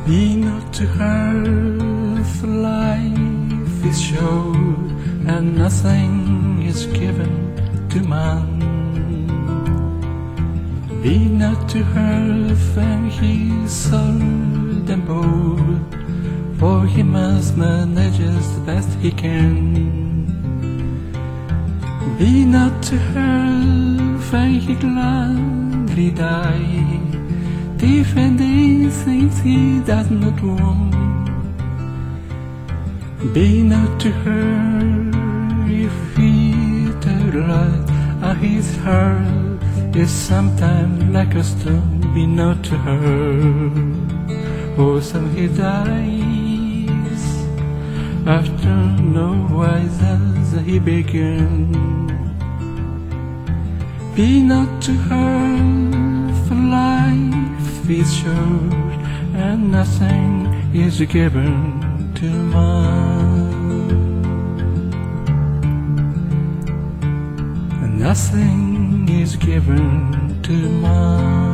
Be not to her, for life is short, and nothing is given to man. Be not to her when he's sold and bold, for he must manage the best he can. Be not to her when he gladly die, defending things he does not want. Be not to her if he lies, and his heart is sometimes like a stone. Be not to her, or some he dies after no wiser than he began. Be not to her, for life is short, and nothing is given to man. And nothing is given to man.